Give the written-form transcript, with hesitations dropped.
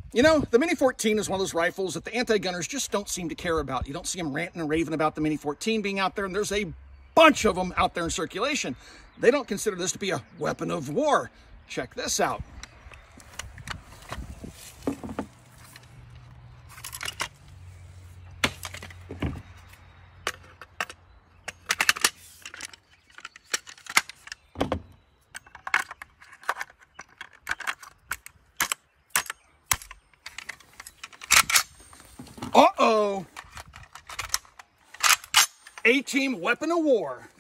You know, the Mini-14 is one of those rifles that the anti-gunners just don't seem to care about. You don't see them ranting and raving about the Mini-14 being out there, and there's a bunch of them out there in circulation. They don't consider this to be a weapon of war. Check this out. Uh-oh. A-team weapon of war.